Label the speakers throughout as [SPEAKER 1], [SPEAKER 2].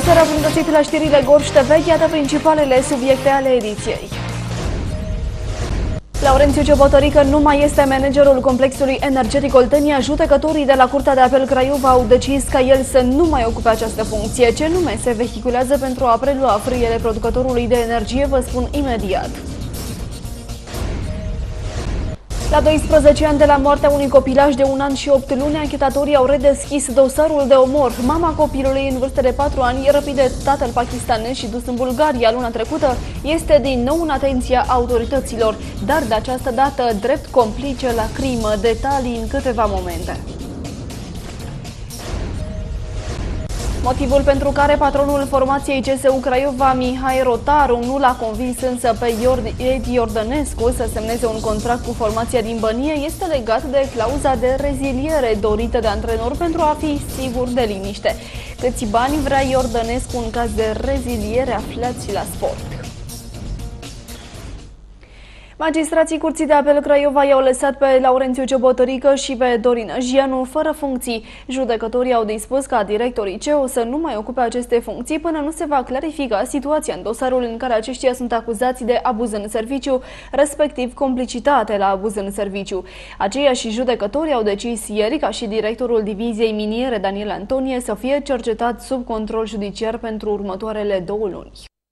[SPEAKER 1] seara, bun găsit la știrile Gorj TV, iată principalele subiecte ale ediției. Laurențiu Ciobotărică nu mai este managerul complexului energetic Oltenia. Judecătorii de la Curtea de Apel Craiova au decis ca el să nu mai ocupe această funcție. Ce nume se vehiculează pentru a prelua frâiele producătorului de energie, vă spun imediat. La 12 ani de la moartea unui copilaj de 1 an și 8 luni, anchetatorii au redeschis dosarul de omor. Mama copilului, în vârstă de 4 ani, răpit de tatăl pakistanez și dus în Bulgaria luna trecută, este din nou în atenția autorităților, dar de această dată drept complice la crimă. Detalii în câteva momente. Motivul pentru care patronul formației CSU Craiova, Mihai Rotaru, nu l-a convins însă pe Edi Iordănescu să semneze un contract cu formația din Bănie este legat de clauza de reziliere dorită de antrenor pentru a fi sigur de liniște. Câți bani vrea Iordănescu în caz de reziliere, aflați la sport. Magistrații Curții de Apel Craiova i-au lăsat pe Laurențiu Ciobotărică și pe Dorin Jianu fără funcții. Judecătorii au dispus ca directorii CEO să nu mai ocupe aceste funcții până nu se va clarifica situația în dosarul în care aceștia sunt acuzați de abuz în serviciu, respectiv complicitate la abuz în serviciu. Aceiași judecători au decis ieri ca și directorul diviziei miniere Daniel Antonie să fie cercetat sub control judiciar pentru următoarele 2 luni.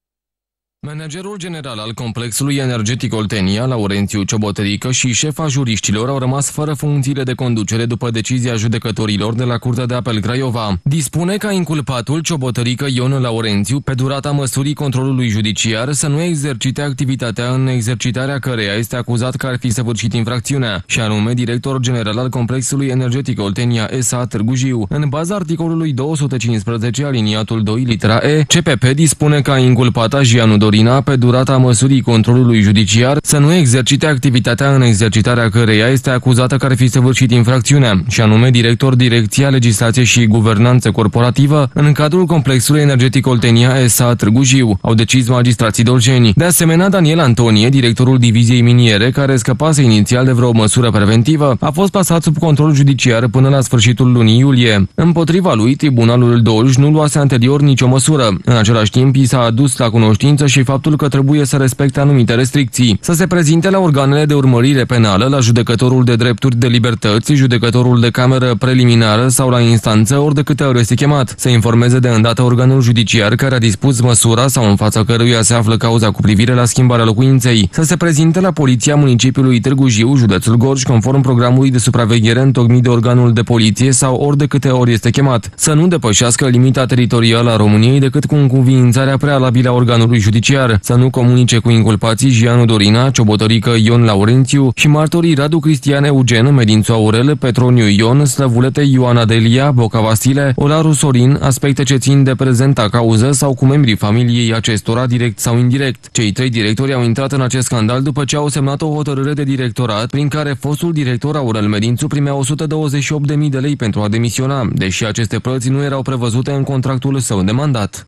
[SPEAKER 2] Managerul general al complexului energetic Oltenia, Laurențiu Ciobotărică, și șefa juriștilor au rămas fără funcțiile de conducere după decizia judecătorilor de la Curtea de Apel Craiova. Dispune ca inculpatul Ciobotărică Ion Laurențiu, pe durata măsurii controlului judiciar, să nu exercite activitatea în exercitarea căreia este acuzat că ar fi săvârșit infracțiunea, și anume director general al complexului energetic Oltenia S.A. Târgu Jiu. În baza articolului 215 aliniatul 2 litera E, CPP dispune ca inculpata Jianu Dorina, pe durata măsurii controlului judiciar, să nu exercite activitatea în exercitarea căreia este acuzată că ar fi săvârșit infracțiunea, și anume director Direcția Legislație și Guvernanță Corporativă în cadrul complexului energetic Oltenia S.A. Târgu Jiu, au decis magistrații dolgeni. De asemenea, Daniel Antonie, directorul diviziei miniere, care scăpase inițial de vreo măsură preventivă, a fost pasat sub control judiciar până la sfârșitul lunii iulie. Împotriva lui, Tribunalul Dolj nu luase anterior nicio măsură. În același timp, i s-a adus la cunoștință și faptul că trebuie să respecte anumite restricții, să se prezinte la organele de urmărire penală, la judecătorul de drepturi de libertăți, judecătorul de cameră preliminară sau la instanță, ori de câte ori este chemat, să informeze de îndată organul judiciar care a dispus măsura sau în fața căruia se află cauza cu privire la schimbarea locuinței, să se prezinte la Poliția Municipiului Târgu Jiu, județul Gorj, conform programului de supraveghere întocmit de organul de poliție sau ori de câte ori este chemat, să nu depășească limita teritorială a României decât cu încuviințarea prealabilă a organului judiciar, să nu comunice cu inculpații Jianu Dorina, Ciobotărică Ion Laurențiu și martorii Radu Cristian Eugen, Medințu Aurel, Petroniu Ion, Slăvulete Ioana Delia, Boca Vasile, Olaru Sorin, aspecte ce țin de prezenta cauză sau cu membrii familiei acestora, direct sau indirect. Cei 3 directori au intrat în acest scandal după ce au semnat o hotărâre de directorat prin care fostul director Aurel Medințu primea 128.000 de lei pentru a demisiona, deși aceste plăți nu erau prevăzute în contractul său de mandat.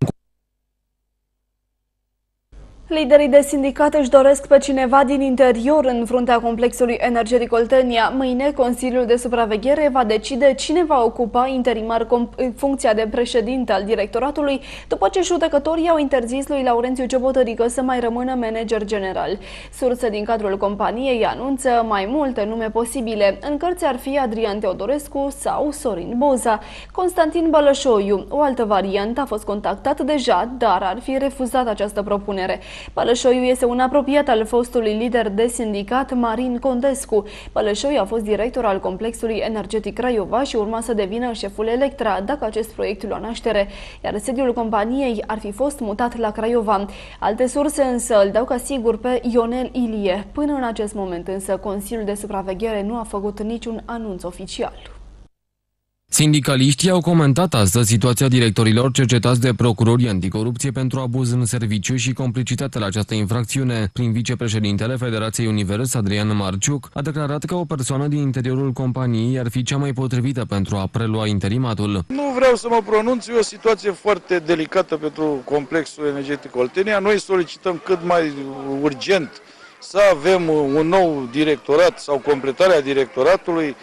[SPEAKER 1] Liderii de sindicat își doresc pe cineva din interior în fruntea complexului energetic Oltenia. Mâine, Consiliul de Supraveghere va decide cine va ocupa interimar funcția de președinte al directoratului, după ce judecătorii au interzis lui Laurențiu Ciobotărică să mai rămână manager general. Surse din cadrul companiei anunță mai multe nume posibile. În cărți ar fi Adrian Teodorescu sau Sorin Boza. Constantin Bălășoiu, o altă variantă, a fost contactat deja, dar ar fi refuzat această propunere. Bălășoiu este un apropiat al fostului lider de sindicat Marin Condescu. Bălășoiu a fost director al complexului energetic Craiova și urma să devină șeful Electra dacă acest proiect lua naștere, iar sediul companiei ar fi fost mutat la Craiova. Alte surse însă îl dau ca sigur pe Ionel Ilie. Până în acest moment însă Consiliul de Supraveghere nu a făcut niciun anunț oficial.
[SPEAKER 2] Sindicaliștii au comentat astăzi situația directorilor cercetați de procurorii anticorupție pentru abuz în serviciu și complicitate la această infracțiune. Prin vicepreședintele Federației Univers, Adrian Marciuc, a declarat că o persoană din interiorul companiei ar fi cea mai potrivită pentru a prelua interimatul.
[SPEAKER 3] Nu vreau să mă pronunț, e o situație foarte delicată pentru complexul energetic Oltenia. Noi solicităm cât mai urgent să avem un nou directorat sau completarea directoratului.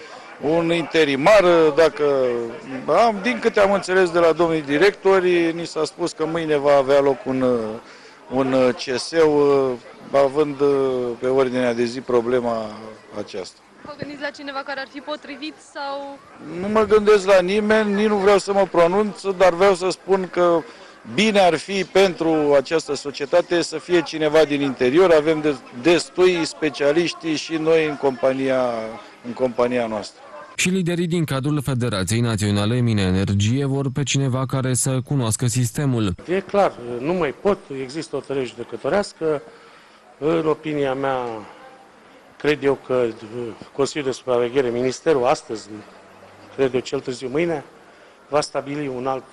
[SPEAKER 3] un interimar, din câte am înțeles de la domnii directori, ni s-a spus că mâine va avea loc un CSU, având pe ordinea de zi problema aceasta.
[SPEAKER 4] Vă gândiți la cineva care ar fi potrivit sau...
[SPEAKER 3] Nu mă gândesc la nimeni, nici nu vreau să mă pronunț, dar vreau să spun că bine ar fi pentru această societate să fie cineva din interior. Avem destui specialiști și noi în compania noastră.
[SPEAKER 2] Și liderii din cadrul Federației Naționale Mine Energie vor pe cineva care să cunoască sistemul.
[SPEAKER 5] E clar, nu mai pot, există o hotărâre judecătorească. În opinia mea, cred eu că Consiliul de Supraveghere, Ministerul astăzi, cred eu cel târziu mâine, va stabili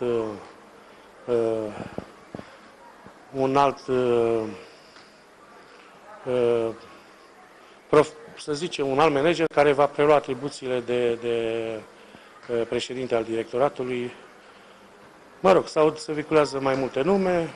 [SPEAKER 5] un alt manager care va prelua atribuțiile de președinte al directoratului. Mă rog, se vehiculează mai multe nume.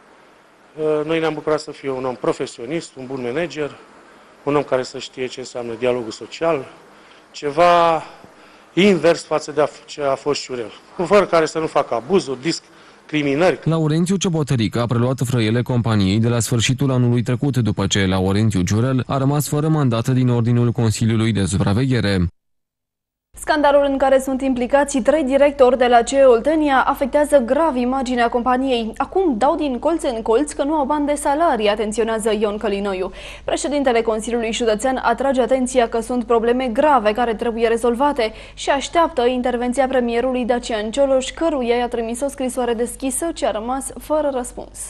[SPEAKER 5] Noi ne-am bucurat să fie un om profesionist, un bun manager, un om care să știe ce înseamnă dialogul social, ceva invers față de ce a fost Ciurel, fără care să nu facă abuzuri, discriminări.
[SPEAKER 2] Laurențiu Ciobotărică a preluat frăiele companiei de la sfârșitul anului trecut, după ce Laurențiu Ciurel a rămas fără mandat din ordinul Consiliului de Supraveghere.
[SPEAKER 1] Scandalul în care sunt implicați 3 directori de la CE Oltenia afectează grav imaginea companiei. Acum dau din colț în colț că nu au bani de salarii, atenționează Ion Călinoiu. Președintele Consiliului Județean atrage atenția că sunt probleme grave care trebuie rezolvate și așteaptă intervenția premierului Dacian Cioloș, căruia i-a trimis o scrisoare deschisă ce a rămas fără răspuns.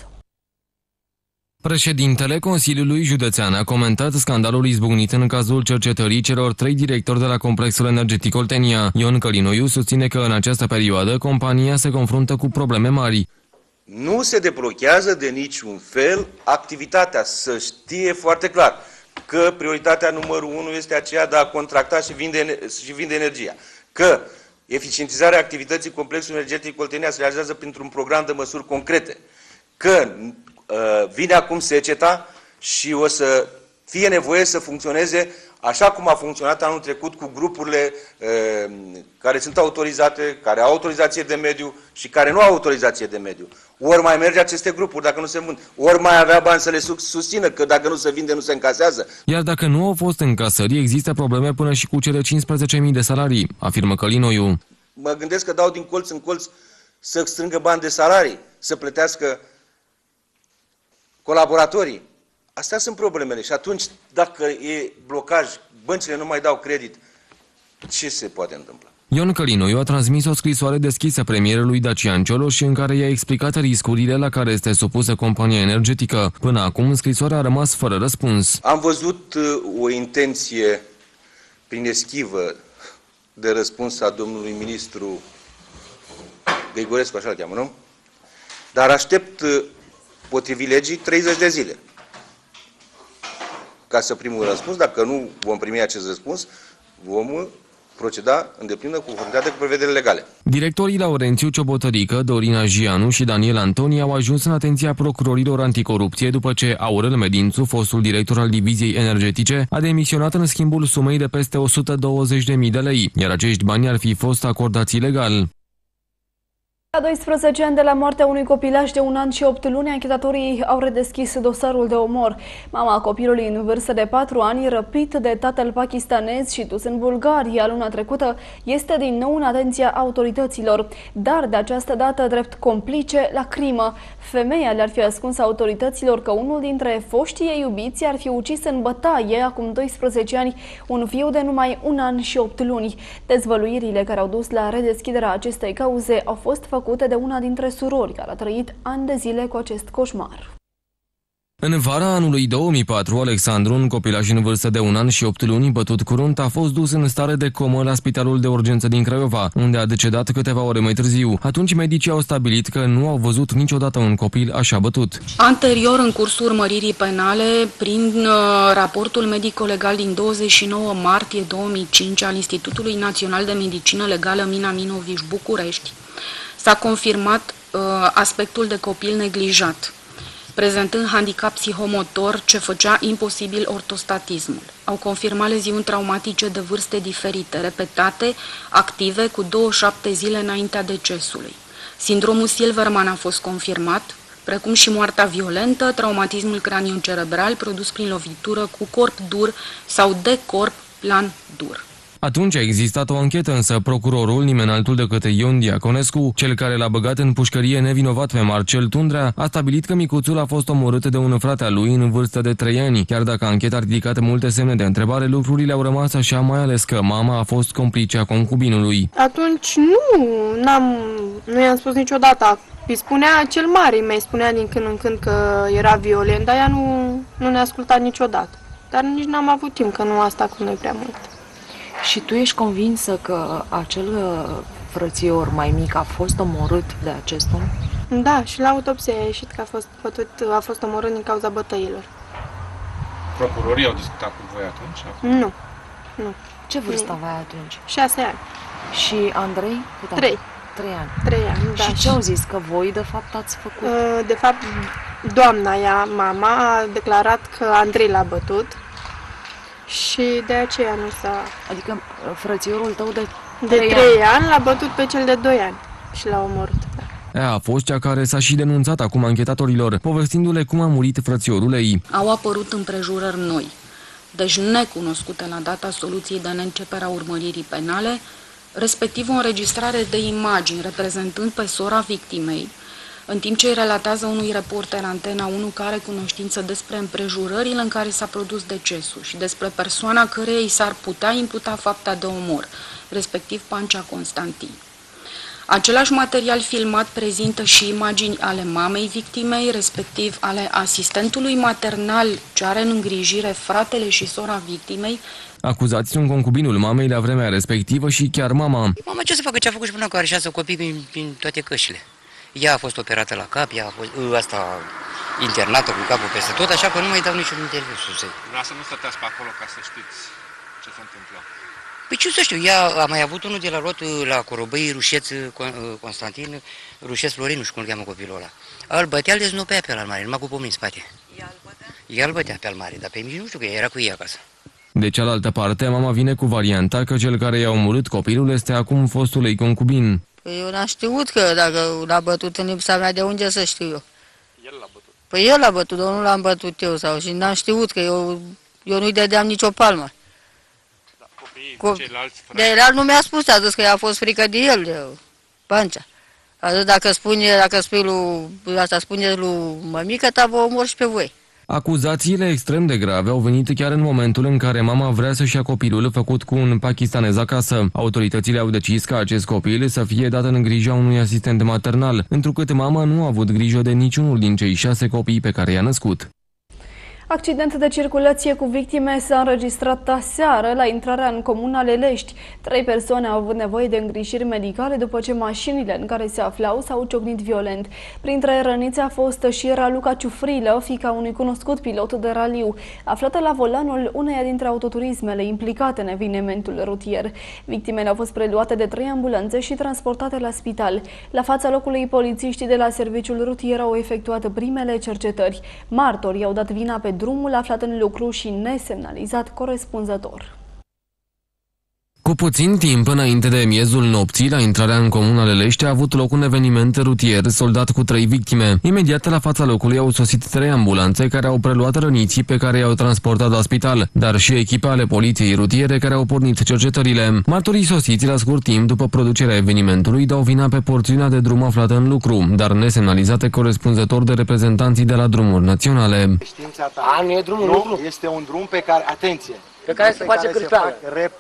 [SPEAKER 2] Președintele Consiliului Județean a comentat scandalul izbucnit în cazul cercetării celor 3 directori de la Complexul Energetic Oltenia. Ion Călinoiu susține că în această perioadă compania se confruntă cu probleme mari.
[SPEAKER 6] Nu se deblochează de niciun fel activitatea, să știe foarte clar că prioritatea numărul 1 este aceea de a contracta și vinde energia. Că eficientizarea activității Complexului Energetic Oltenia se realizează printr-un program de măsuri concrete. Că vine acum seceta și o să fie nevoie să funcționeze așa cum a funcționat anul trecut cu grupurile care sunt autorizate, care au autorizație de mediu și care nu au autorizație de mediu. Ori mai merge aceste grupuri dacă nu se vând, ori mai avea bani să le susțină, că dacă nu se vinde nu se încasează.
[SPEAKER 2] Iar dacă nu au fost încasări, există probleme până și cu cele 15.000 de salarii, afirmă Călinoiu.
[SPEAKER 6] Mă gândesc că dau din colț în colț să strângă bani de salarii, să plătească colaboratorii. Astea sunt problemele și atunci, dacă e blocaj, băncile nu mai dau credit, ce se poate întâmpla?
[SPEAKER 2] Ion Călinoiu a transmis o scrisoare deschisă premierului Dacian Cioloș în care i-a explicat riscurile la care este supusă compania energetică. Până acum, scrisoarea a rămas fără răspuns.
[SPEAKER 6] Am văzut o intenție prin eschivă de răspuns a domnului ministru Grigorescu, așa-l cheamă, nu? Dar aștept potrivit legii 30 de zile ca să primim un răspuns. Dacă nu vom primi acest răspuns, vom proceda în deplină conformitate cu prevederile legale.
[SPEAKER 2] Directorii Laurențiu Ciobotărică, Dorina Gianu și Daniel Antoni au ajuns în atenția procurorilor anticorupție după ce Aurel Medințu, fostul director al Diviziei Energetice, a demisionat în schimbul sumei de peste 120.000 de lei, iar acești bani ar fi fost acordați ilegal.
[SPEAKER 1] La 12 ani de la moartea unui copilaș de 1 an și 8 luni, anchetatorii au redeschis dosarul de omor. Mama copilului în vârstă de 4 ani, răpit de tatăl pakistanez și dus în Bulgaria luna trecută, este din nou în atenția autorităților, dar de această dată drept complice la crimă. Femeia le-ar fi ascuns autorităților că unul dintre foștii ei iubiți ar fi ucis în bătaie acum 12 ani un fiu de numai 1 an și 8 luni. Dezvăluirile care au dus la redeschiderea acestei cauze au fost făcute de una dintre surori care a trăit ani de zile cu acest coșmar.
[SPEAKER 2] În vara anului 2004, Alexandru, un copilaș în vârstă de 1 an și 8 luni, bătut curunt, a fost dus în stare de comă la Spitalul de Urgență din Craiova, unde a decedat câteva ore mai târziu. Atunci medicii au stabilit că nu au văzut niciodată un copil așa bătut.
[SPEAKER 7] Anterior, în cursul urmăririi penale, prin raportul medico-legal din 29 martie 2005 al Institutului Național de Medicină Legală Mina Minoviș București, s-a confirmat aspectul de copil neglijat. prezentând handicap psihomotor ce făcea imposibil ortostatismul. Au confirmat leziuni traumatice de vârste diferite, repetate, active, cu 27 zile înaintea decesului. Sindromul Silverman a fost confirmat, precum și moartea violentă, traumatismul craniocerebral produs prin lovitură cu corp dur sau de corp plan dur.
[SPEAKER 2] Atunci a existat o anchetă, însă procurorul, nimeni altul decât Ion Diaconescu, cel care l-a băgat în pușcărie nevinovat pe Marcel Tundrea, a stabilit că micuțul a fost omorât de un frate al lui în vârstă de 3 ani. Chiar dacă ancheta a ridicat multe semne de întrebare, lucrurile au rămas așa, mai ales că mama a fost complicea concubinului.
[SPEAKER 8] Atunci nu i-am spus niciodată. Îi spunea cel mare, mi-ai spunea din când în când că era violent, dar ea nu ne-a ascultat niciodată. Dar nici n-am avut timp, că nu a stat cu noi prea mult.
[SPEAKER 9] Și tu ești convinsă că acel frățior mai mic a fost omorât de acest om?
[SPEAKER 8] Da, și la autopsie a ieșit că a fost omorât din cauza bătăilor.
[SPEAKER 10] Procurorii au discutat cu voi atunci?
[SPEAKER 8] Nu.
[SPEAKER 9] Ce vârstă aveai atunci?
[SPEAKER 8] 6 ani.
[SPEAKER 9] Și Andrei?
[SPEAKER 8] 3.
[SPEAKER 9] 3 ani.
[SPEAKER 8] 3 ani, da.
[SPEAKER 9] Și ce au zis? Că voi, de fapt, ați făcut?
[SPEAKER 8] De fapt, doamna mama, a declarat că Andrei l-a bătut și de aceea nu s-a...
[SPEAKER 9] Adică frățiorul tău de
[SPEAKER 8] 3 ani l-a bătut pe cel de 2 ani și l-a omorât.
[SPEAKER 2] Ea a fost cea care s-a și denunțat acum anchetatorilor, povestindu-le cum a murit frățiorul ei.
[SPEAKER 7] Au apărut împrejurări noi, deci necunoscute la data soluției de neîncepere a urmăririi penale, respectiv o înregistrare de imagini reprezentând pe sora victimei, în timp ce îi relatează unui reporter Antena 1 care are cunoștință despre împrejurările în care s-a produs decesul și despre persoana căreia îi s-ar putea imputa fapta de omor, respectiv Pancea Constantin. Același material filmat prezintă și imagini ale mamei victimei, respectiv ale asistentului maternal ce are în îngrijire fratele și sora victimei.
[SPEAKER 2] Acuzați sunt concubinul mamei la vremea respectivă și chiar mama.
[SPEAKER 11] Mama ce să facă, ce a făcut și până acum are 6 copii prin toate cășile. Ea a fost operată la cap, ea a fost internată cu capul peste tot, așa că nu mai dau niciun interviu sus.
[SPEAKER 10] Vreau să nu stăteați pe acolo ca să știți ce se întâmplă.
[SPEAKER 11] Păi ce să știu, ea a mai avut unul de la lot la Corobăi, Rușeț Constantin, Rușeț Florin, nu știu cum îl cheamă copilul ăla. Îl bătea, îl deznopea pe al mare, numai cu pomeni în spate. Ea îl bătea pe al mare, dar pe mici nu știu, că ea era cu ei acasă.
[SPEAKER 2] De cealaltă parte, mama vine cu varianta că cel care i-a omorât copilul este acum fostul ei concubin.
[SPEAKER 12] Păi eu n-am știut că dacă l-a bătut în lipsa mea, de unde să știu eu?
[SPEAKER 10] El l-a bătut.
[SPEAKER 12] Păi el l-a bătut, dar nu l-am bătut eu și n-am știut că eu nu-i dădeam nicio palmă.
[SPEAKER 10] Da, copiii ceilalți
[SPEAKER 12] de el nu mi-a spus, a zis că i-a fost frică de el, de Pancea. A zis dacă spui spuneți lui mămică ta, vă omor și pe voi.
[SPEAKER 2] Acuzațiile extrem de grave au venit chiar în momentul în care mama vrea să-și ia copilul făcut cu un pakistanez acasă. Autoritățile au decis ca acest copil să fie dat în grija unui asistent maternal, întrucât mama nu a avut grijă de niciunul din cei 6 copii pe care i-a născut.
[SPEAKER 1] Accident de circulație cu victime s-a înregistrat aseară la intrarea în comuna Lelești. 3 persoane au avut nevoie de îngrijiri medicale după ce mașinile în care se aflau s-au ciocnit violent. Printre răniți a fost și Raluca Ciufrilă, fiica unui cunoscut pilot de raliu, aflată la volanul uneia dintre autoturismele implicate în evenimentul rutier. Victimele au fost preluate de 3 ambulanțe și transportate la spital. La fața locului, polițiștii de la serviciul rutier au efectuat primele cercetări. Martorii au dat vina pe drumul aflat în lucru și nesemnalizat corespunzător.
[SPEAKER 2] Cu puțin timp înainte de miezul nopții, la intrarea în comuna Lelești, a avut loc un eveniment rutier soldat cu 3 victime. Imediat la fața locului au sosit 3 ambulanțe care au preluat răniții pe care i-au transportat la spital, dar și echipe ale poliției rutiere care au pornit cercetările. Martorii sosiți la scurt timp după producerea evenimentului dau vina pe porțiunea de drum aflată în lucru, dar nesemnalizate corespunzător de reprezentanții de la drumuri naționale.
[SPEAKER 13] Știința ta
[SPEAKER 14] nu e drumul lucru.
[SPEAKER 13] Este un drum pe care, atenție,
[SPEAKER 14] pe care se face cârpeală.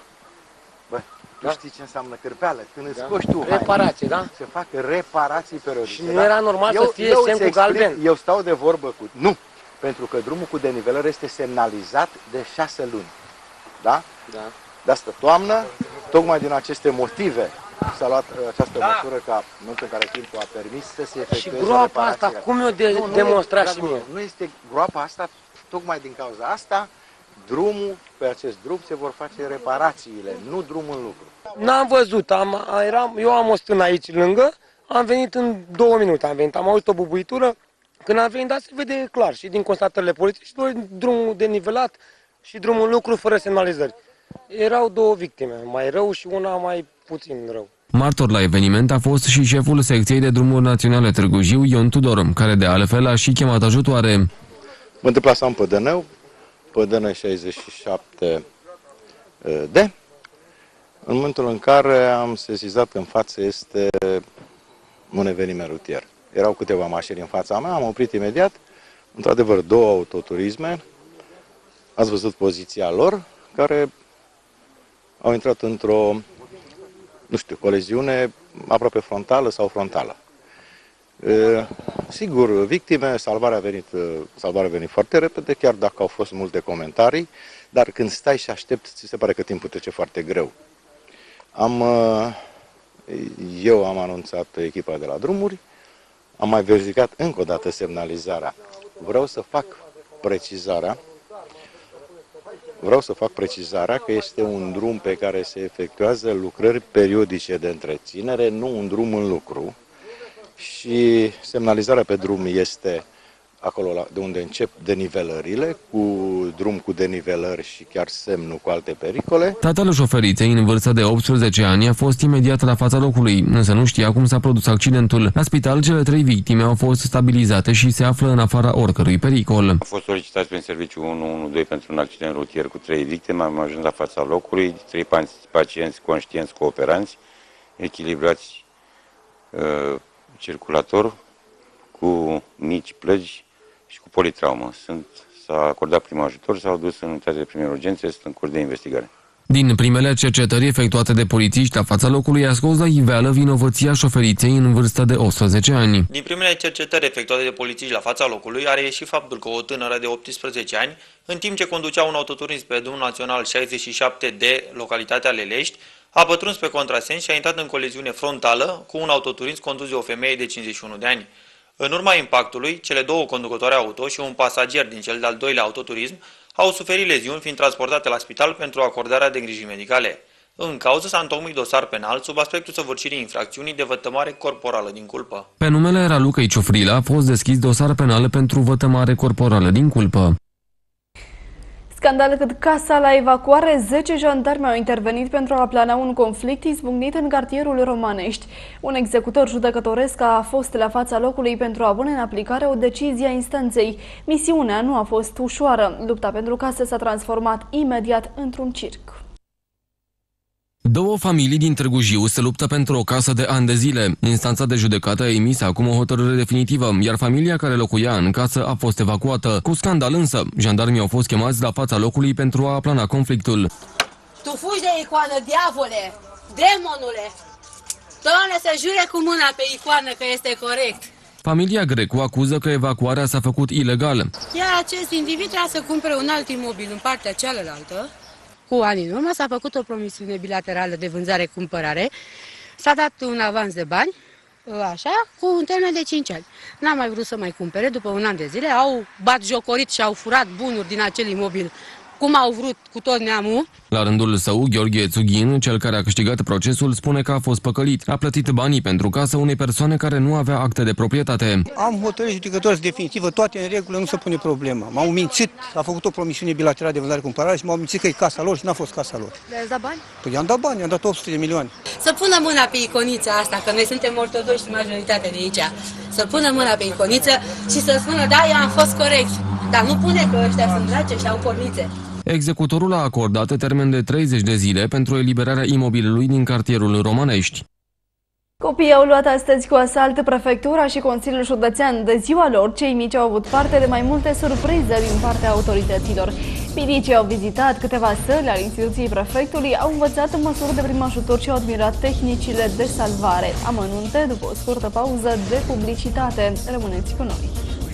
[SPEAKER 13] Tu știi ce înseamnă cârpeală? Când îți scoși tu
[SPEAKER 14] reparație, da?
[SPEAKER 13] Se fac reparații periodice.
[SPEAKER 14] Și nu era normal să fie semn cu galben.
[SPEAKER 13] Eu stau de vorbă cu... Nu! Pentru că drumul cu denivelări este semnalizat de 6 luni. Da?
[SPEAKER 14] Da.
[SPEAKER 13] De asta toamnă, tocmai din aceste motive, s-a luat această măsură ca în momentul în care timpul a permis să se efectueze.
[SPEAKER 14] Și groapa asta, cum eu demonstra și mie?
[SPEAKER 13] Nu este groapa asta, tocmai din cauza asta, pe acest drum se vor face reparațiile, nu drumul în lucru.
[SPEAKER 14] N-am văzut, eu am o stână aici lângă, am venit în 2 minute, am auzit o bubuitură, Când am venit, da, se vede clar și din constatările polițiștilor, drumul denivelat și drumul în lucru fără semnalizări. Erau două victime, mai rău și una mai puțin rău.
[SPEAKER 2] Martor la eveniment a fost și șeful secției de drumuri naționale Târgu Jiu, Ion Tudor, care de altfel a și chemat ajutoare.
[SPEAKER 13] Mă întâmplasam pe Dănău, pe Dănău 67 D. În momentul în care am sesizat în față este un eveniment rutier. Erau câteva mașini în fața mea, am oprit imediat, într-adevăr două autoturisme, ați văzut poziția lor, care au intrat într-o, nu știu, coliziune aproape frontală sau frontală. Sigur, victime, salvarea a venit foarte repede, chiar dacă au fost multe comentarii, dar când stai și aștepți, ți se pare că timpul trece foarte greu. Eu am anunțat echipa de la drumuri, am mai verificat încă o dată semnalizarea. Vreau să fac precizarea că este un drum pe care se efectuează lucrări periodice de întreținere, nu un drum în lucru. Și semnalizarea pe drum este acolo de unde încep denivelările, cu drum cu denivelări și chiar semnul cu alte pericole.
[SPEAKER 2] Tatăl șoferiței, în vârstă de 18 ani, a fost imediat la fața locului, însă nu știa cum s-a produs accidentul. La spital, cele 3 victime au fost stabilizate și se află în afara oricărui pericol.
[SPEAKER 15] Am fost solicitați prin serviciul 112 pentru un accident rutier cu 3 victime, am ajuns la fața locului, 3 pacienți conștienți, cooperanți, echilibrați, circulator, cu mici plăgi și cu politraumă. S-a acordat prim ajutor, s-au dus în unitate de primele urgențe, sunt în curs de investigare.
[SPEAKER 2] Din primele cercetări efectuate de polițiști la fața locului a scos la iveală vinovăția șoferiței în vârstă de 18 ani.
[SPEAKER 16] Din primele cercetări efectuate de polițiști la fața locului a reieșit faptul că o tânără de 18 ani, în timp ce conducea un autoturism pe drumul național 67 de localitatea Lelești, a pătruns pe contrasens și a intrat în coliziune frontală cu un autoturism condus de o femeie de 51 de ani. În urma impactului, cele 2 conducătoare auto și un pasager din cel de-al 2-lea autoturism au suferit leziuni, fiind transportate la spital pentru acordarea de îngrijiri medicale. În cauză s-a întocmit dosar penal sub aspectul săvârșirii infracțiunii de vătămare corporală din culpă.
[SPEAKER 2] Pe numele Ralucăi Ciofrila a fost deschis dosar penal pentru vătămare corporală din culpă.
[SPEAKER 1] Scandal cât casa la evacuare, 10 jandarmi au intervenit pentru a aplana un conflict izbucnit în cartierul Romanești. Un executor judecătoresc a fost la fața locului pentru a pune în aplicare o decizie a instanței. Misiunea nu a fost ușoară. Lupta pentru casă s-a transformat imediat într-un circ.
[SPEAKER 2] 2 familii din Târgu Jiu se luptă pentru o casă de ani de zile. Instanța de judecată a emis acum o hotărâre definitivă, iar familia care locuia în casă a fost evacuată. Cu scandal însă, jandarmii au fost chemați la fața locului pentru a aplana conflictul.
[SPEAKER 17] Tu fugi de icoană, diavole, demonule! Doamne, să jure cu mâna pe icoană că este corect.
[SPEAKER 2] Familia Grecu acuză că evacuarea s-a făcut ilegal.
[SPEAKER 17] Iar acest individ trebuia să cumpere un alt imobil în partea cealaltă. Cu ani în urmă s-a făcut o promisiune bilaterală de vânzare-cumpărare, s-a dat un avans de bani, așa, cu un termen de 5 ani. N-am mai vrut să mai cumpere, după un an de zile au batjocorit și au furat bunuri din acel imobil, cum au vrut cu tot neamul.
[SPEAKER 2] La rândul său, Gheorghe Țughin, cel care a câștigat procesul, spune că a fost păcălit. A plătit banii pentru casă unei persoane care nu avea acte de proprietate.
[SPEAKER 18] Am hotărât judecători definitivă, toate în regulă, nu se pune problema. M-au mințit, a făcut o promisiune bilaterală de vânzare-cumpărare și m-au mințit că e casa lor și n-a fost casa lor.
[SPEAKER 17] Le-ați dat bani?
[SPEAKER 18] Păi i-am dat bani, i-am dat 800 de milioane.
[SPEAKER 17] Să pună mâna pe iconița asta, că noi suntem ortodoxi majoritatea de aici. Să pună mâna pe iconiță și să spună, da, eu am fost corect. Dar nu pune că ăștia sunt drace și au pornițe.
[SPEAKER 2] Executorul a acordat termen de 30 de zile pentru eliberarea imobilului din cartierul Romanești.
[SPEAKER 1] Copiii au luat astăzi cu asalt prefectura și Consiliul Județean. De ziua lor, cei mici au avut parte de mai multe surprize din partea autorităților. Minicii au vizitat câteva săli ale instituției prefectului, au învățat măsuri de prim ajutor și au admirat tehnicile de salvare. Amănunte după o scurtă pauză de publicitate. Rămâneți cu noi!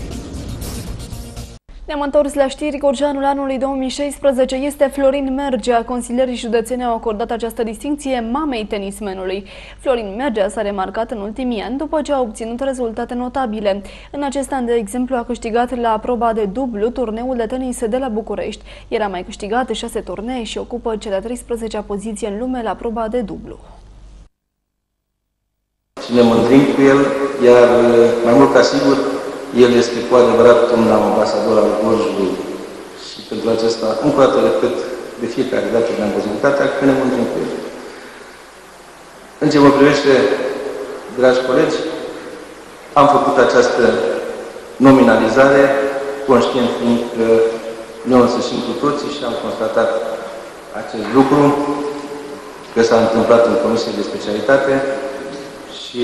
[SPEAKER 1] Ne-am întors la știri. Gorjanul anului 2016 este Florin Mergea. Consilierii județeni au acordat această distincție mamei tenismenului. Florin Mergea s-a remarcat în ultimii ani după ce a obținut rezultate notabile. În acest an, de exemplu, a câștigat la proba de dublu turneul de tenis de la București. El a mai câștigat 6 turnee și ocupă cea de-a 13-a poziție în lume la proba de dublu.
[SPEAKER 19] Și ne mândrim cu el, iar mai mult ca sigur El este cu adevărat un ambasador al Gorjului și pentru acesta, încă o dată repet, de fiecare dată ne-am posibilitatea că ne mândrim cu el. În ce mă privește, dragi colegi, am făcut această nominalizare, conștient fiind că ne însășim cu toții și am constatat acest lucru, că s-a întâmplat în Comisia de Specialitate și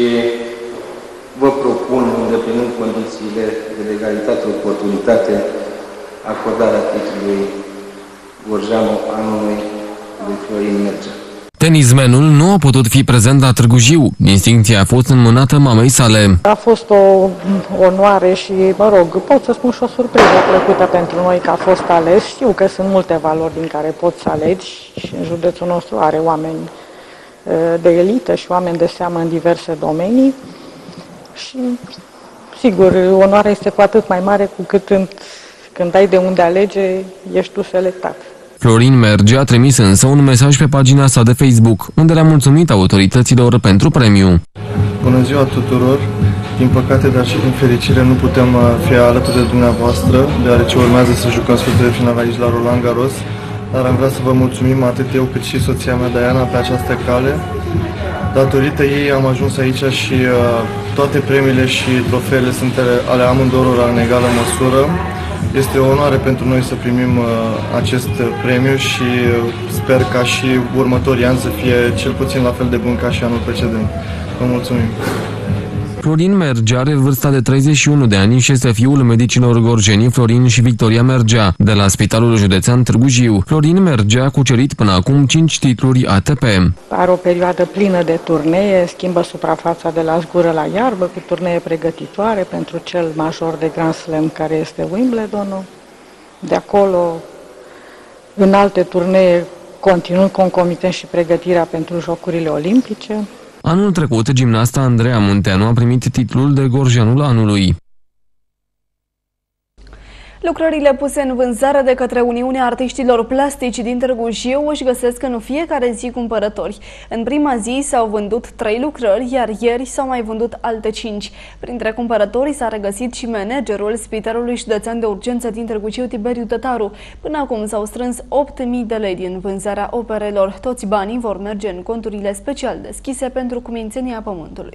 [SPEAKER 19] vă propun, îndeplinind condițiile de legalitate, oportunitate, acordarea titlului Gorjeanu Anului lui Florin Mergea.
[SPEAKER 2] Tenismenul nu a putut fi prezent la Târgu Jiu. Distincția a fost înmânată mamei sale.
[SPEAKER 20] A fost o onoare și, mă rog, pot să spun și o surpriză plăcută pentru noi că a fost ales. Știu că sunt multe valori din care poți să alegi și în județul nostru are oameni de elită și oameni de seamă în diverse domenii. Și, sigur, onoarea este cu atât mai mare cu cât când ai de unde alege, ești tu selectat.
[SPEAKER 2] Florin Mergea a trimis însă un mesaj pe pagina sa de Facebook, unde le-a mulțumit autorităților pentru premiu.
[SPEAKER 21] Bună ziua tuturor! Din păcate, dar și din fericire, nu putem fi alături de dumneavoastră, deoarece urmează să jucăm sfertul de final aici la Roland Garros, dar am vrea să vă mulțumim atât eu cât și soția mea, Diana, pe această cale. Datorită ei am ajuns aici și toate premiile și trofeele sunt ale amândorora în egală măsură. Este o onoare pentru noi să primim acest premiu și sper ca și următorii ani să fie cel puțin la fel de bun ca și anul precedent. Vă mulțumim!
[SPEAKER 2] Florin Mergea are vârsta de 31 de ani și este fiul medicilor gorjeni Florin și Victoria Mergea, de la Spitalul Județean Târgu Jiu. Florin Mergea a cucerit până acum 5 titluri ATP.
[SPEAKER 20] Are o perioadă plină de turnee, schimbă suprafața de la zgură la iarbă, cu turnee pregătitoare pentru cel major de Grand Slam care este Wimbledon-ul. De acolo, în alte turnee, continuând concomitent și pregătirea pentru Jocurile Olimpice.
[SPEAKER 2] Anul trecut, gimnasta Andreea Munteanu a primit titlul de Gorjeanul Anului.
[SPEAKER 1] Lucrările puse în vânzare de către Uniunea Artiștilor Plastici din Târgu Jiu își găsesc în fiecare zi cumpărători. În prima zi s-au vândut 3 lucrări, iar ieri s-au mai vândut alte 5. Printre cumpărători s-a regăsit și managerul Spitalului Județean de Urgență din Târgu Jiu, Tiberiu Tătaru. Până acum s-au strâns 8.000 de lei din vânzarea operelor. Toți banii vor merge în conturile special deschise pentru cumințenia pământului.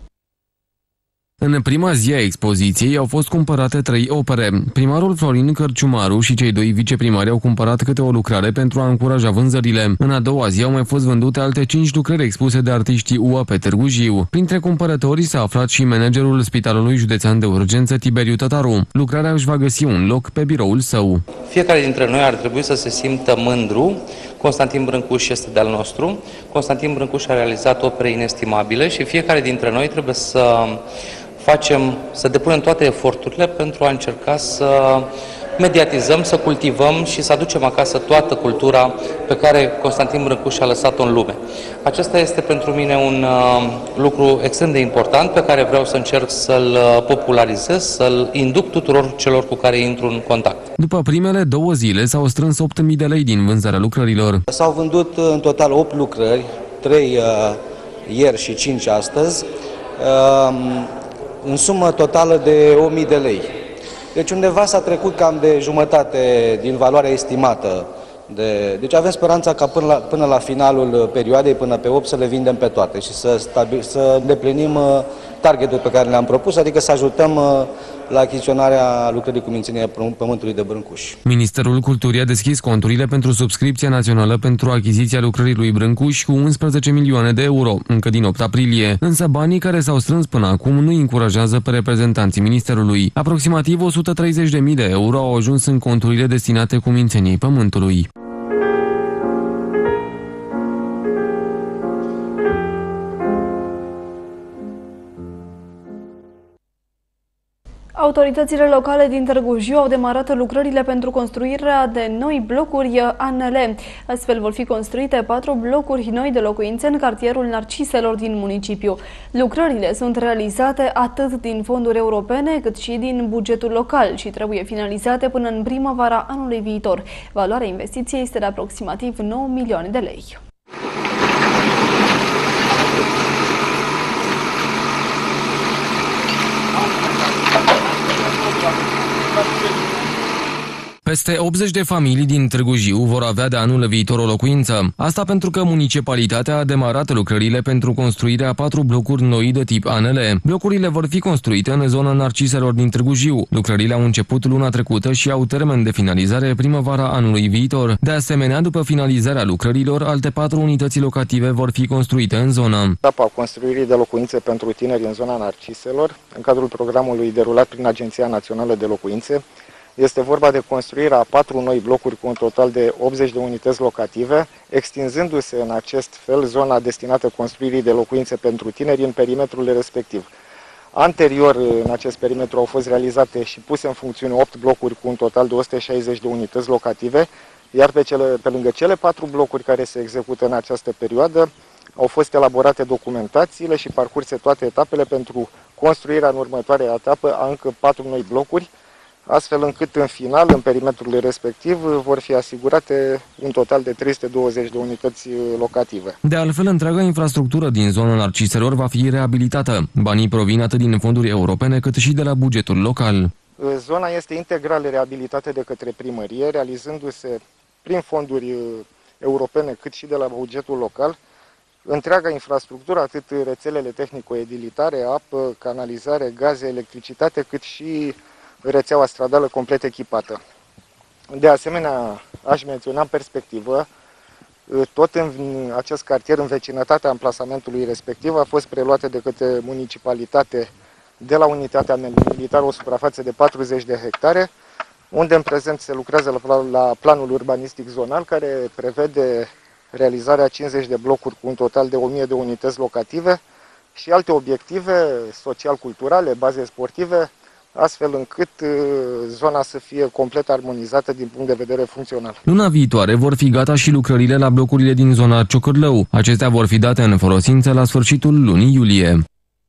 [SPEAKER 2] În prima zi a expoziției au fost cumpărate 3 opere. Primarul Florin Cărciumaru și cei 2 viceprimari au cumpărat câte o lucrare pentru a încuraja vânzările. În a doua zi au mai fost vândute alte 5 lucrări expuse de artiștii UA pe Târgu Jiu. Printre cumpărători s-a aflat și managerul Spitalului Județean de Urgență Tiberiu Tătaru. Lucrarea își va găsi un loc pe biroul său.
[SPEAKER 22] Fiecare dintre noi ar trebui să se simtă mândru. Constantin Brâncuș este de-al nostru. Constantin Brâncuș a realizat opere inestimabile și fiecare dintre noi trebuie să depunem toate eforturile pentru a încerca să mediatizăm, să cultivăm și să aducem acasă toată cultura pe care Constantin Brâncuș a lăsat-o în lume. Acesta este pentru mine un lucru extrem de important pe care vreau să încerc să-l popularizez, să-l induc tuturor celor cu care intru în contact.
[SPEAKER 2] După primele 2 zile s-au strâns 8.000 de lei din vânzarea lucrărilor.
[SPEAKER 23] S-au vândut în total 8 lucrări, 3 ieri și 5 astăzi, în sumă totală de 1.000 de lei. Deci undeva s-a trecut cam de jumătate din valoarea estimată. Deci avem speranța ca până la finalul perioadei, până pe 8, să le vindem pe toate și să îndeplinim targetul pe care le-am propus, adică să ajutăm la achiziționarea lucrării cumințenia pământului de Brâncuș.
[SPEAKER 2] Ministerul Culturii a deschis conturile pentru subscripția națională pentru achiziția lucrării lui Brâncuș cu 11 milioane de euro, încă din 8 aprilie. Însă banii care s-au strâns până acum nu încurajează pe reprezentanții Ministerului. Aproximativ 130.000 de euro au ajuns în conturile destinate cumințeniei pământului.
[SPEAKER 1] Autoritățile locale din Târgu Jiu au demarat lucrările pentru construirea de noi blocuri ANL. Astfel vor fi construite 4 blocuri noi de locuințe în cartierul Narciselor din municipiu. Lucrările sunt realizate atât din fonduri europene cât și din bugetul local și trebuie finalizate până în primăvara anului viitor. Valoarea investiției este de aproximativ 9 milioane de lei.
[SPEAKER 2] Peste 80 de familii din Târgu Jiu vor avea de anul viitor o locuință. Asta pentru că municipalitatea a demarat lucrările pentru construirea 4 blocuri noi de tip ANL. Blocurile vor fi construite în zona Narciselor din Târgu Jiu. Lucrările au început luna trecută și au termen de finalizare primăvara anului viitor. De asemenea, după finalizarea lucrărilor, alte 4 unități locative vor fi construite în zonă.
[SPEAKER 3] Etapa construirii de locuințe pentru tineri în zona Narciselor, în cadrul programului derulat prin Agenția Națională de Locuințe, este vorba de construirea a 4 noi blocuri cu un total de 80 de unități locative, extinzându-se în acest fel zona destinată construirii de locuințe pentru tineri în perimetrul respectiv. Anterior, în acest perimetru au fost realizate și puse în funcțiune 8 blocuri cu un total de 160 de unități locative, iar pe lângă cele 4 blocuri care se execută în această perioadă, au fost elaborate documentațiile și parcurse toate etapele pentru construirea în următoarea etapă a încă 4 noi blocuri, astfel încât în final, în perimetrul respectiv, vor fi asigurate un total de 320 de unități locative.
[SPEAKER 2] De altfel, întreaga infrastructură din zona Narciselor va fi reabilitată. Banii provin atât din fonduri europene cât și de la bugetul local.
[SPEAKER 3] Zona este integral reabilitată de către primărie, realizându-se prin fonduri europene cât și de la bugetul local. Întreaga infrastructură, atât rețelele tehnico-edilitare, apă, canalizare, gaze, electricitate, cât și rețeaua stradală complet echipată. De asemenea, aș menționa în perspectivă, tot în acest cartier, în vecinătatea amplasamentului respectiv, a fost preluată de către municipalitate de la unitatea militară o suprafață de 40 de hectare, unde în prezent se lucrează la planul urbanistic zonal, care prevede realizarea 50 de blocuri cu un total de 1000 de unități locative și alte obiective social-culturale, baze sportive, astfel încât zona să fie complet armonizată din punct de vedere funcțional.
[SPEAKER 2] Luna viitoare vor fi gata și lucrările la blocurile din zona Ciocârlău. Acestea vor fi date în folosință la sfârșitul lunii iulie.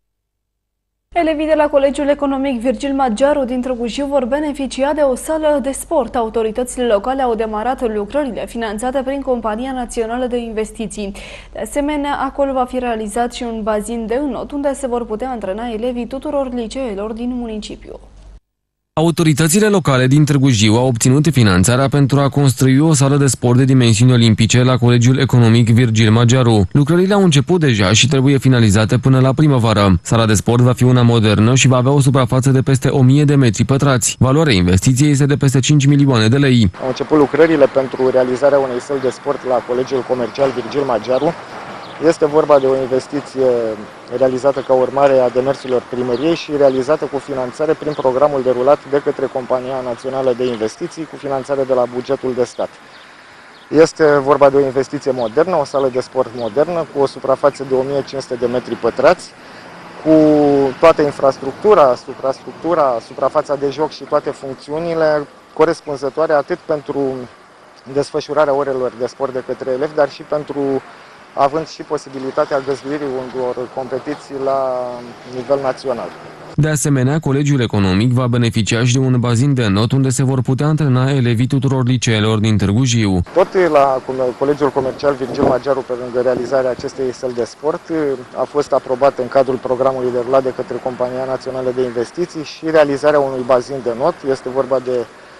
[SPEAKER 1] Elevii de la Colegiul Economic Virgil Magyaru din Târgu Jiu vor beneficia de o sală de sport. Autoritățile locale au demarat lucrările finanțate prin Compania Națională de Investiții. De asemenea, acolo va fi realizat și un bazin de înot unde se vor putea antrena elevii tuturor liceelor din municipiu.
[SPEAKER 2] Autoritățile locale din Târgu Jiu au obținut finanțarea pentru a construi o sală de sport de dimensiuni olimpice la Colegiul Economic Virgil Magyaru. Lucrările au început deja și trebuie finalizate până la primăvară. Sala de sport va fi una modernă și va avea o suprafață de peste 1000 de metri pătrați. Valoarea investiției este de peste 5 milioane de lei.
[SPEAKER 3] Au început lucrările pentru realizarea unei săli de sport la Colegiul Comercial Virgil Magyaru. Este vorba de o investiție realizată ca urmare a demersurilor primăriei și realizată cu finanțare prin programul derulat de către Compania Națională de Investiții, cu finanțare de la bugetul de stat. Este vorba de o investiție modernă, o sală de sport modernă, cu o suprafață de 1500 de metri pătrați, cu toată infrastructura, suprastructura, suprafața de joc și toate funcțiunile corespunzătoare atât pentru desfășurarea orelor de sport de către elevi, dar și pentru având și posibilitatea găzduirii unor competiții la nivel național.
[SPEAKER 2] De asemenea, Colegiul Economic va beneficia și de un bazin de înot unde se vor putea antrena elevii tuturor liceelor din Târgu Jiu.
[SPEAKER 3] Tot la Colegiul Comercial Virgil Magyaru, pe lângă realizarea acestei săli de sport, a fost aprobat în cadrul programului derulat de către Compania Națională de Investiții și realizarea unui bazin de înot. Este vorba de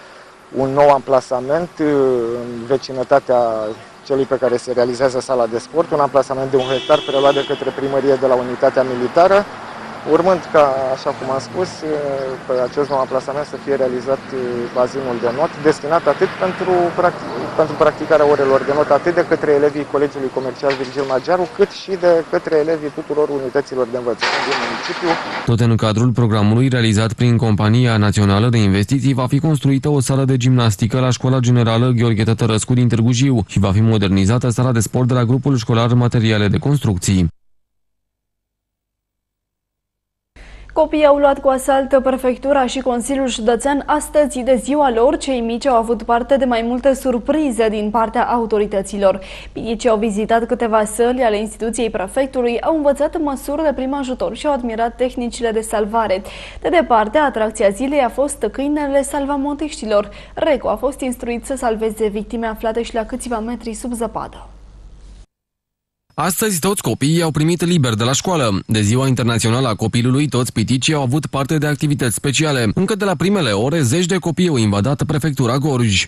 [SPEAKER 3] un nou amplasament în vecinătatea celui pe care se realizează sala de sport, un amplasament de 1 hectar preluat de către primărie de la unitatea militară, urmând ca, așa cum am spus, pe acest nou amplasament să fie realizat bazinul de not, destinat atât pentru practicarea orelor de not, atât de către elevii Colegiului Comercial Virgil Magyaru, cât și de către elevii tuturor unităților de învățământ din municipiu.
[SPEAKER 2] Tot în cadrul programului realizat prin Compania Națională de Investiții va fi construită o sală de gimnastică la Școala Generală Gheorghe Tătărăscu din Târgu Jiu și va fi modernizată sala de sport de la grupul școlar Materiale de Construcții.
[SPEAKER 1] Copiii au luat cu asalt prefectura și Consiliul Județean astăzi de ziua lor. Cei mici au avut parte de mai multe surprize din partea autorităților. Pinicii au vizitat câteva săli ale instituției prefectului, au învățat măsuri de prim ajutor și au admirat tehnicile de salvare. De departe, atracția zilei a fost câinele salvamontiștilor. Reco a fost instruit să salveze victime aflate și la câțiva metri sub zăpadă.
[SPEAKER 2] Astăzi toți copiii au primit liber de la școală. De Ziua Internațională a Copilului, toți piticii au avut parte de activități speciale. Încă de la primele ore, zeci de copii au invadat prefectura Gorj.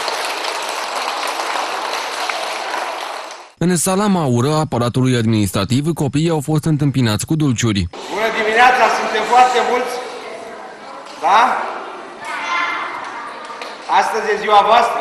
[SPEAKER 2] În sala maură a aparatului administrativ, copiii au fost întâmpinați cu dulciuri.
[SPEAKER 4] Bună dimineața, suntem foarte mulți, da? Astăzi e ziua voastră.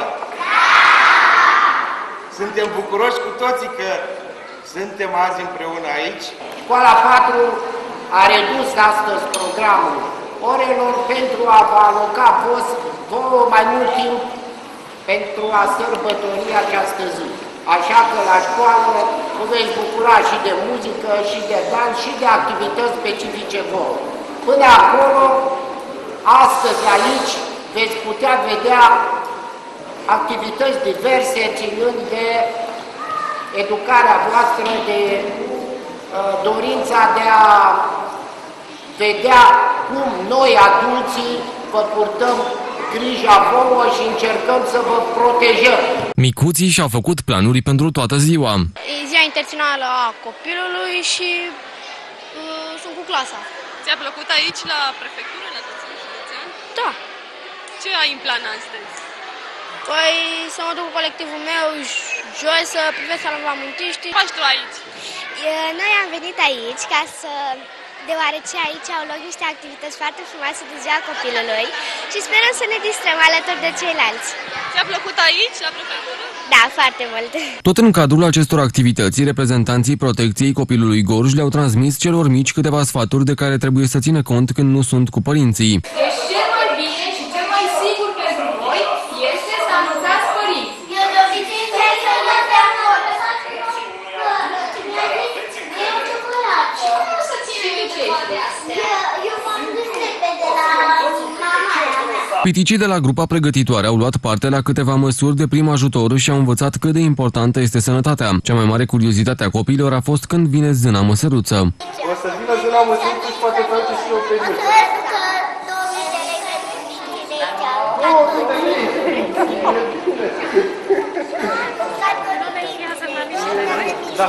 [SPEAKER 4] Suntem bucuroși cu toții că suntem azi împreună aici.
[SPEAKER 5] Școala 4 a redus astăzi programul orelor pentru a vă aloca vouă mai mult timp pentru a sărbători această zi. Așa că la școală vă veți bucura și de muzică, și de dans, și de activități specifice vouă. Până acolo, astăzi aici, veți putea vedea activități diverse ținând de educarea voastră, de dorința de a vedea cum noi, adulții, vă purtăm grija vouă și încercăm să vă protejăm.
[SPEAKER 2] Micuții și-au făcut planuri pentru toată ziua.
[SPEAKER 6] E Ziua Internațională a Copilului și sunt cu clasa.
[SPEAKER 24] Ți-a plăcut aici la prefectură, la Consiliul Județean?
[SPEAKER 6] Da.
[SPEAKER 24] Ce ai în plan astăzi?
[SPEAKER 6] Păi să mă duc cu colectivul meu joi să privesc salvamuntiști.
[SPEAKER 24] Ce faci tu aici?
[SPEAKER 6] Noi am venit aici deoarece aici au loc niște activități foarte frumoase de Ziua Copilului și sperăm să ne distrăm alături de ceilalți.
[SPEAKER 24] Ți-a plăcut aici, la prefectură?
[SPEAKER 6] Da, foarte mult.
[SPEAKER 2] Tot în cadrul acestor activități, reprezentanții Protecției Copilului Gorj le-au transmis celor mici câteva sfaturi de care trebuie să țină cont când nu sunt cu părinții.
[SPEAKER 25] Deci cel mai bine și cel mai sigur pentru voi este să anunțați părinții.
[SPEAKER 2] Piticii de la grupa pregătitoare au luat parte la câteva măsuri de prim ajutor și au învățat cât de importantă este sănătatea. Cea mai mare curiozitate a copiilor a fost când vine zâna măsăruță.
[SPEAKER 4] O să vină zâna măsăruță și poate face și o peluță. Da.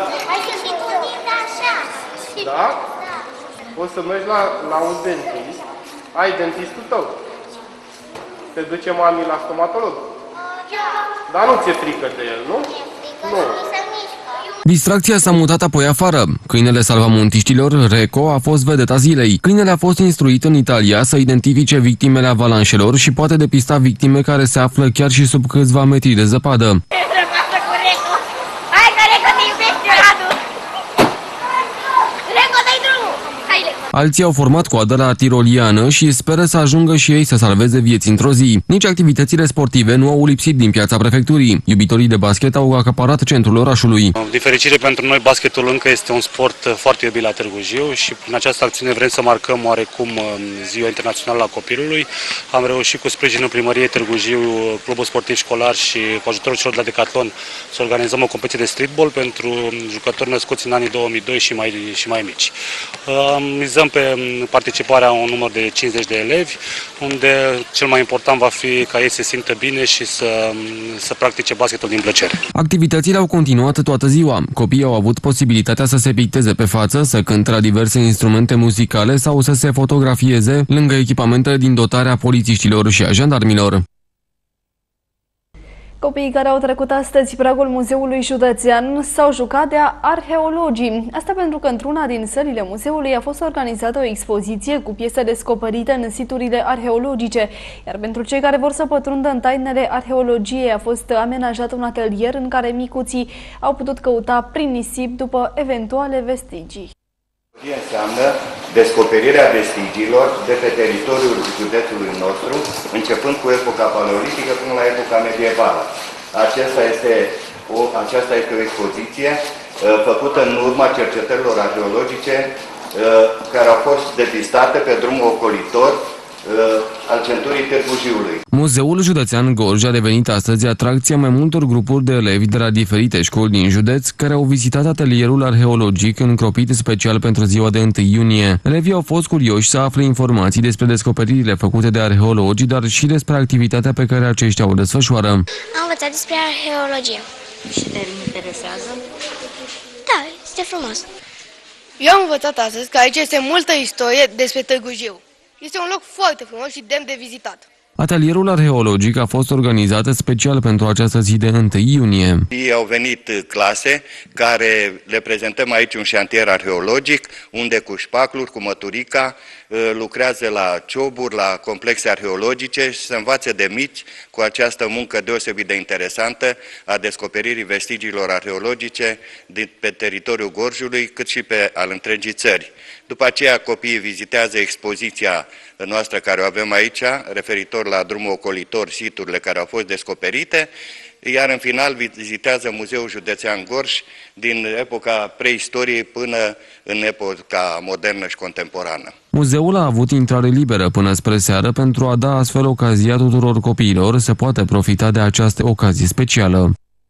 [SPEAKER 4] Da? O să mergi la un dentist. Ai dentistul tău. Te duce mami la stomatolog. Dar nu ți-e frică de el, nu? Nu.
[SPEAKER 2] Distracția s-a mutat apoi afară. Câinele salvamontiștilor, Reco, a fost vedeta zilei. Câinele a fost instruit în Italia să identifice victimele avalanșelor și poate depista victime care se află chiar și sub câțiva metri de zăpadă. Alții au format coadă la tiroliană și speră să ajungă și ei să salveze vieți într-o zi. Nici activitățile sportive nu au lipsit din piața prefecturii. Iubitorii de basket au acaparat centrul orașului.
[SPEAKER 26] Din fericire pentru noi, basketul încă este un sport foarte iubit la Târgu Jiu și prin această acțiune vrem să marcăm oarecum Ziua Internațională a Copilului. Am reușit cu sprijinul primăriei Târgu Jiu, clubul sportiv școlar și cu ajutorul celor de la Decathlon să organizăm o competiție de streetball pentru jucători născuți în anii 2002 și mai mici. Mizăm pe participarea un număr de 50 de elevi, unde cel mai important va fi ca ei să se simtă bine și să practice basketul din plăcere.
[SPEAKER 2] Activitățile au continuat toată ziua. Copiii au avut posibilitatea să se picteze pe față, să cânte la diverse instrumente muzicale sau să se fotografieze lângă echipamentele din dotarea polițiștilor și a jandarmilor.
[SPEAKER 1] Copiii care au trecut astăzi pragul Muzeului Județean s-au jucat de arheologii. Asta pentru că într-una din sălile muzeului a fost organizată o expoziție cu piese descoperite în siturile arheologice, iar pentru cei care vor să pătrundă în tainele arheologiei a fost amenajat un atelier în care micuții au putut căuta prin nisip după eventuale vestigii.
[SPEAKER 27] Înseamnă descoperirea vestigiilor de pe teritoriul județului nostru, începând cu epoca paleolitică până la epoca medievală. Aceasta este o expoziție făcută în urma cercetărilor arheologice care au fost depistate pe drumul ocolitor al centurii Târgu Jiului.
[SPEAKER 2] Muzeul Județean Gorj a devenit astăzi atracția mai multor grupuri de elevi de la diferite școli din județ care au vizitat atelierul arheologic încropit special pentru ziua de 1 iunie. Elevii au fost curioși să afle informații despre descoperirile făcute de arheologi, dar și despre activitatea pe care aceștia o desfășoară.
[SPEAKER 6] Am învățat despre arheologie.
[SPEAKER 28] Și te interesează?
[SPEAKER 6] Da, este frumos.
[SPEAKER 7] Eu am învățat astăzi că aici este multă istorie despre Târgu Jiu. Este un loc foarte frumos și demn de vizitat.
[SPEAKER 2] Atelierul arheologic a fost organizat special pentru această zi de 1 iunie.
[SPEAKER 27] Au venit clase care le prezentăm aici un șantier arheologic, unde cu șpacluri, cu măturica, lucrează la cioburi, la complexe arheologice și se învață de mici cu această muncă deosebit de interesantă a descoperirii vestigiilor arheologice pe teritoriul Gorjului, cât și pe al întregii țări. După aceea copiii vizitează expoziția noastră care o avem aici, referitor la drumul ocolitor, siturile care au fost descoperite, iar în final vizitează Muzeul Județean Gorj din epoca preistoriei până în epoca modernă și contemporană.
[SPEAKER 2] Muzeul a avut intrare liberă până spre seară pentru a da astfel ocazia tuturor copiilor să poată profita de această ocazie specială.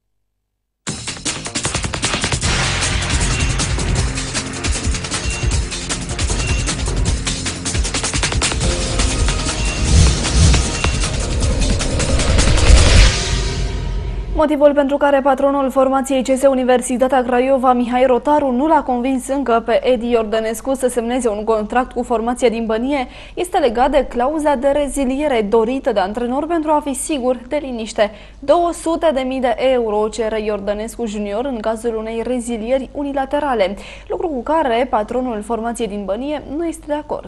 [SPEAKER 1] Motivul pentru care patronul formației CS Universitatea Craiova, Mihai Rotaru, nu l-a convins încă pe Edi Iordănescu să semneze un contract cu formația din Bănie este legat de clauza de reziliere dorită de antrenor pentru a fi sigur de liniște. 200.000 de euro cere Iordănescu Junior în cazul unei rezilieri unilaterale, lucru cu care patronul formației din Bănie nu este de acord.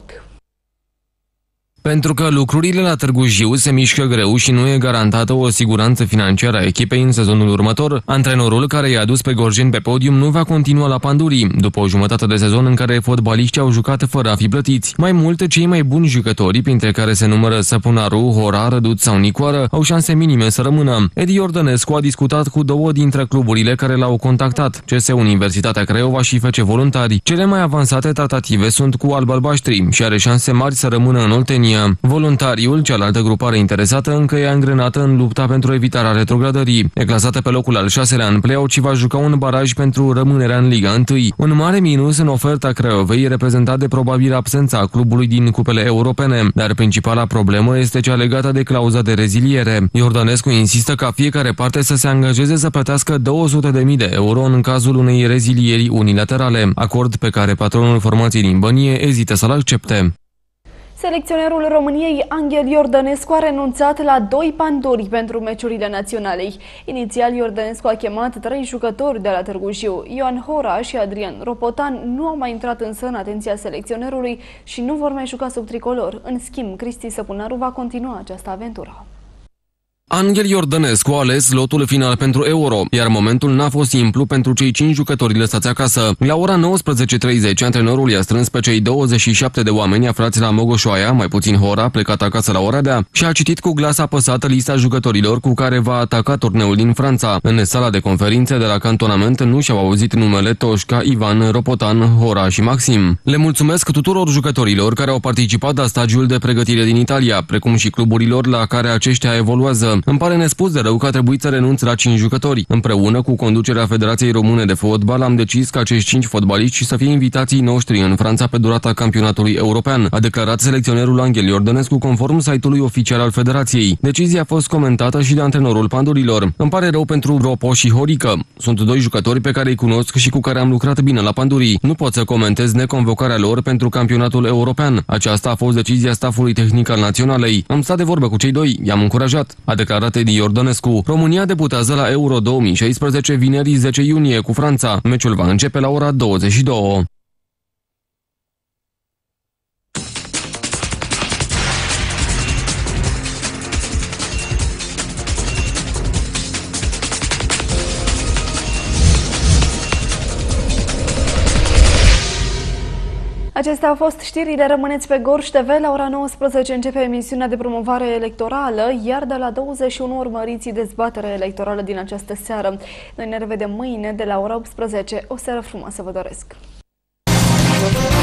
[SPEAKER 2] Pentru că lucrurile la Târgu Jiu se mișcă greu și nu e garantată o siguranță financiară a echipei în sezonul următor, antrenorul care i-a adus pe gorjeni pe podium nu va continua la Pandurii, după o jumătate de sezon în care fotbaliștii au jucat fără a fi plătiți. Mai mult, cei mai buni jucători, printre care se numără Săpunaru, Hora, Răduț sau Nicoară, au șanse minime să rămână. Edi Iordănescu a discutat cu 2 dintre cluburile care l-au contactat, CS Universitatea Craiova și FC Voluntari. Cele mai avansate tratative sunt cu alb-albaștri și are șanse mari să rămână în Oltenia. Voluntariul, cealaltă grupare interesată, încă e angrenată în lupta pentru evitarea retrogradării. E clasată pe locul al 6-lea în play-out și va juca un baraj pentru rămânerea în Liga 1. Un mare minus în oferta Craiovei e reprezentat de probabil absența clubului din cupele europene, dar principala problemă este cea legată de clauza de reziliere. Iordănescu insistă ca fiecare parte să se angajeze să plătească 200.000 de euro în cazul unei rezilieri unilaterale, acord pe care patronul formației din Bănie ezită să-l accepte.
[SPEAKER 1] Selecționerul României, Anghel Iordănescu, a renunțat la 2 panduri pentru meciurile naționalei. Inițial, Iordănescu a chemat 3 jucători de la Târgu Jiu. Ioan Hora și Adrian Ropotan nu au mai intrat însă în atenția selecționerului și nu vor mai juca sub tricolor. În schimb, Cristi Săpunaru va continua această aventură.
[SPEAKER 2] Anghel Iordănescu a ales lotul final pentru Euro, iar momentul n-a fost simplu pentru cei 5 jucători lăsați acasă. La ora 19:30, antrenorul i-a strâns pe cei 27 de oameni aflați la Mogoșoaia, mai puțin Hora, plecat acasă la Oradea, și a citit cu glas apăsat lista jucătorilor cu care va ataca turneul din Franța. În sala de conferințe de la cantonament nu și-au auzit numele Toșca, Ivan, Ropotan, Hora și Maxim. Le mulțumesc tuturor jucătorilor care au participat la stagiul de pregătire din Italia, precum și cluburilor la care aceștia evoluează. Îmi pare nespus de rău că a trebuit să renunț la 5 jucători. Împreună cu conducerea Federației Române de Fotbal am decis ca acești 5 fotbaliști să fie invitații noștri în Franța pe durata campionatului european, a declarat selecționerul Anghel Iordănescu conform site-ului oficial al Federației. Decizia a fost comentată și de antrenorul Pandurilor. Îmi pare rău pentru Ropo și Horică. Sunt 2 jucători pe care îi cunosc și cu care am lucrat bine la Pandurii. Nu pot să comentez neconvocarea lor pentru campionatul european. Aceasta a fost decizia staffului tehnic al naționalei. Am stat de vorbă cu cei 2, i-am încurajat, a declarat Edi Iordănescu. România debutează la Euro 2016 vineri 10 iunie cu Franța. Meciul va începe la ora 22.
[SPEAKER 1] Acestea au fost știrile. Rămâneți pe Gorj TV. La ora 19 începe emisiunea de promovare electorală, iar de la 21 urmăriți dezbaterea electorală din această seară. Noi ne revedem mâine de la ora 18. O seară frumoasă vă doresc!